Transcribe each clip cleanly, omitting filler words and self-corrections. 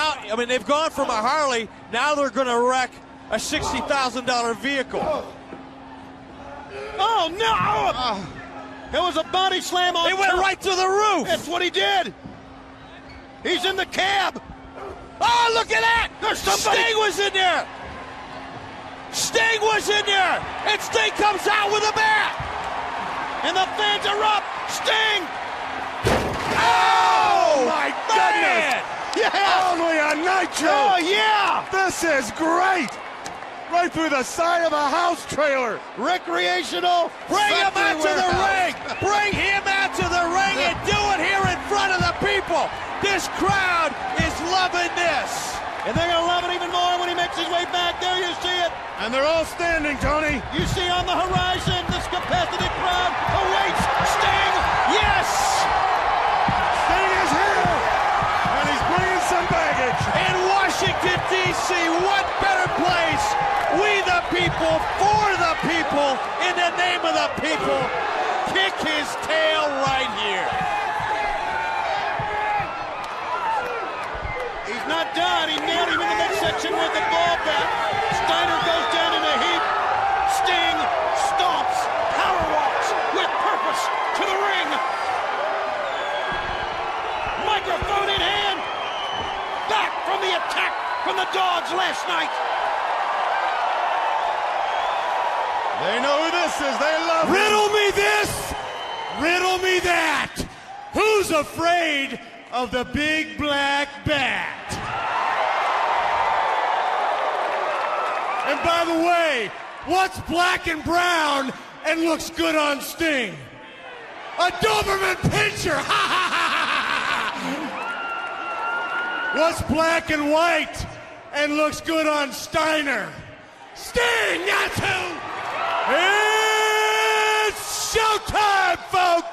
now, I mean, they've gone from a Harley, now they're going to wreck a $60,000 vehicle. Oh, no! It was a body slam on They went right to the roof. That's what he did. He's in the cab. Oh, look at that! There's somebody. Sting was in there. Sting was in there. And Sting comes out with a bat. And the fans are up. Sting! Oh, my goodness! Yeah! Only a Nitro! Oh, yeah! This is great! Right through the side of a house trailer. Recreational. Bring him out to the ring. Bring him out to the ring and do it here in front of the people. This crowd is loving this. And they're going to love it even more when he makes his way back. There you see it. And they're all standing, Tony. You see on the horizon, this capacity crowd awaits Sting. Yes! Sting is here. And he's bringing some baggage. In Washington, D.C., what better place? We the people, for the people, in the name of the people. Kick his tail right here. He's not done. He nailed him in the midsection with the ball bat. Steiner goes down in a heap. Sting stomps, power walks with purpose to the ring. Microphone in hand. Back from the attack from the Dogs last night. They know who this is. They love him. Riddle me this, riddle me that. Who's afraid of the big black bat? And by the way, what's black and brown and looks good on Sting? A Doberman Pinscher! Ha ha ha ha! What's black and white and looks good on Steiner? Sting, that's who! It's showtime, folks!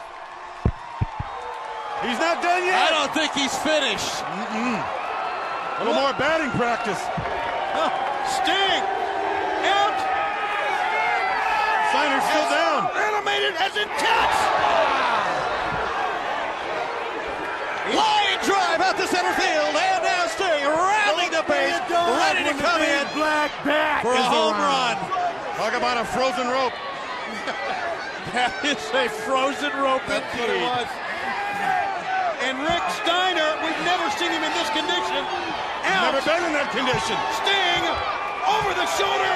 He's not done yet. I don't think he's finished. A little more batting practice. Sting out. Steiner's still down. Animated as intense. Line drive out to center field, and now Sting rounding the base, ready to come in Black bat for a home run. Talk about a frozen rope. That is a frozen rope indeed. And Rick Steiner, we've never seen him in this condition. Out. Never been in that condition. Sting over the shoulder